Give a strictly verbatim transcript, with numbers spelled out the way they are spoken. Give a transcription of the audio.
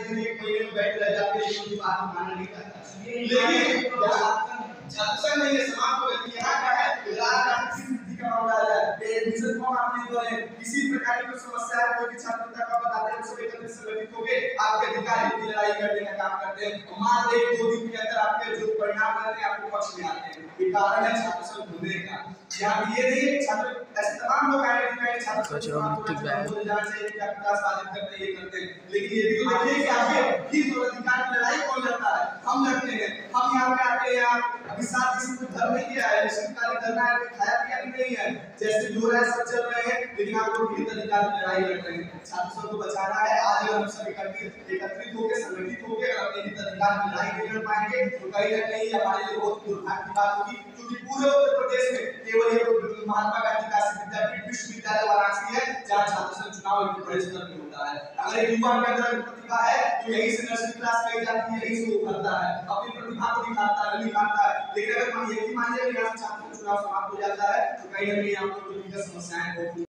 दिन एक महीने में बैठ रह जाते हैं, उनकी बात मानना नहीं चाहता। लेकिन छात्र संघ नहीं है, समाज को गलती यहाँ क्या है, रात रात किसी स्थिति का मामला आ जाए, एडमिशन फॉर्म आप नहीं भरे, किसी प्रकार की कोई समस्या है, कोई भी छात्र का बताते हैं, उसे एकत्रित संगठित होके आपके अधिकार की लड़ाई करने का काम करते हैं। मान ले दो दिन के अंदर आपके जो परिणाम रहते हैं आपके पक्ष में आते हैं। ये कारण है छात्र संघ होने का। यहाँ ये नहीं है छात्र ऐसे तमाम लोग आइडेंटिफाई छात्र संघ को जाना चाहिए कि आप क्या साजिश करते हैं, ये करते हैं, लेकिन ये भी तो देखिए कि आगे हित और अधिकार की लड़ाई कौन लड़ता है, हम लड़ते हैं। हम यहाँ पे आके यहाँ अभी साथ किसी को धर्म नहीं किया है, निश्चितकाली करना है, खाया पिया भी नहीं है, जैसे जो है सब चल रहे हैं, लेकिन आप लोग हित अधिकार की लड़ाई लड़ रहे हैं। छात्र संघ को बचाना है। आज अगर हम सब एकत्रित एकत्रित होकर संगठित होकर अगर अपने हित अधिकार की लड़ाई नहीं लड़ पाएंगे तो कहीं ना कहीं हमारे लिए बहुत दुर्भाग्य की बात होगी, क्योंकि पूरे उत्तर प्रदेश में केवल एक महात्मा गांधी काशी विद्यापीठ विश्वविद्यालय वाराणसी है जहाँ छात्र संघ चुनाव एक बड़े स्तर पर होता है। अगर एक युवा के अंदर प्रतिभा है तो यहीं से नर्सरी क्लास में जाती है, यहीं से वो उभरता है, अपनी प्रतिभा को दिखाता है, दिखाता है। लेकिन अगर हम यही मान लें कि यहाँ से छात्र चुनाव समाप्त हो जाता है तो कहीं ना कहीं हम लोग की समस्याएं बहुत